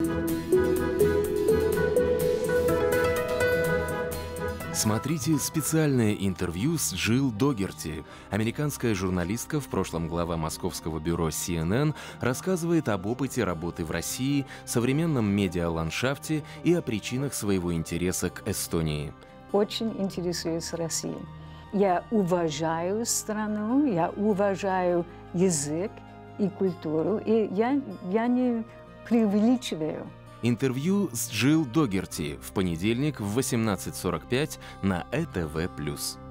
Смотрите специальное интервью с Джилл Догерти. Американская журналистка, в прошлом глава московского бюро CNN, рассказывает об опыте работы в России, современном медиаландшафте и о причинах своего интереса к Эстонии. Очень интересуюсь Россией. Я уважаю страну, я уважаю язык и культуру, и я не преувеличиваю. Интервью с Джилл Догерти в понедельник в 18:45 на ЭТВ+.